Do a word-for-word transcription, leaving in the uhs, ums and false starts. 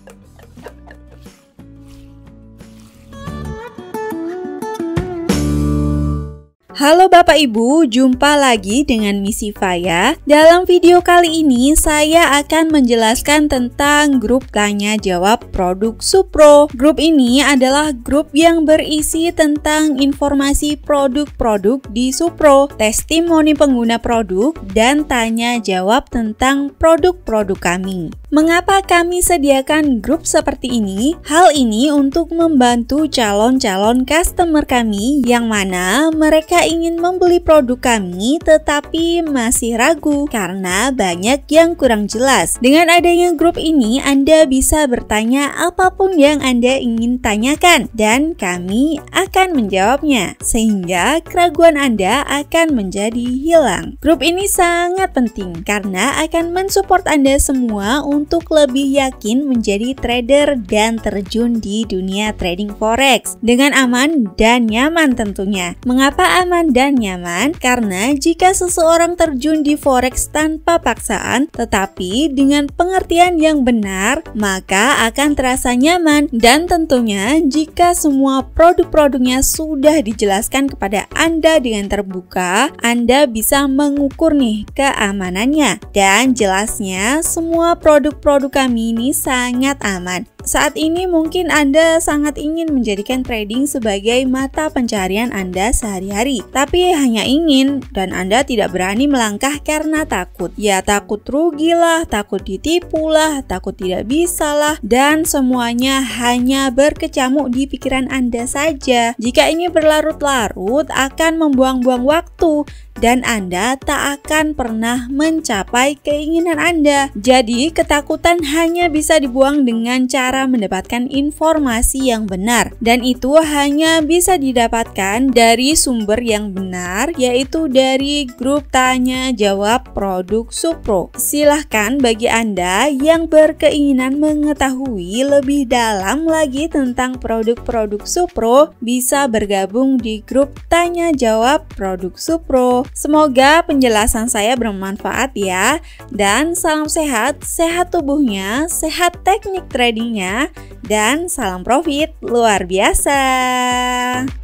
Halo Bapak Ibu, jumpa lagi dengan Miss Siva ya. Dalam video kali ini saya akan menjelaskan tentang grup tanya jawab produk Supro. Grup ini adalah grup yang berisi tentang informasi produk-produk di Supro, testimoni pengguna produk, dan tanya jawab tentang produk-produk kami. Mengapa kami sediakan grup seperti ini? Hal ini untuk membantu calon-calon customer kami yang mana mereka ingin membeli produk kami tetapi masih ragu karena banyak yang kurang jelas. Dengan adanya grup ini, Anda bisa bertanya apapun yang Anda ingin tanyakan dan kami akan menjawabnya, sehingga keraguan Anda akan menjadi hilang. Grup ini sangat penting karena akan mensupport Anda semua untuk lebih yakin menjadi trader dan terjun di dunia trading forex dengan aman dan nyaman tentunya. Mengapa aman dan nyaman? Karena jika seseorang terjun di forex tanpa paksaan tetapi dengan pengertian yang benar, maka akan terasa nyaman, dan tentunya jika semua produk-produknya sudah dijelaskan kepada Anda dengan terbuka, Anda bisa mengukur nih keamanannya. Dan jelasnya semua produk-produk kami ini sangat aman. Saat ini mungkin Anda sangat ingin menjadikan trading sebagai mata pencarian Anda sehari-hari, tapi hanya ingin dan Anda tidak berani melangkah karena takut. Ya, takut rugilah, takut ditipulah, takut tidak bisalah, dan semuanya hanya berkecamuk di pikiran Anda saja. Jika ini berlarut-larut akan membuang-buang waktu dan Anda tak akan pernah mencapai keinginan Anda. Jadi ketakutan hanya bisa dibuang dengan cara mendapatkan informasi yang benar, dan itu hanya bisa didapatkan dari sumber yang benar, yaitu dari grup tanya jawab produk Supro. Silahkan bagi Anda yang berkeinginan mengetahui lebih dalam lagi tentang produk-produk Supro, bisa bergabung di grup tanya jawab produk Supro. Semoga penjelasan saya bermanfaat ya, dan salam sehat, sehat tubuhnya, sehat teknik tradingnya, dan salam profit luar biasa.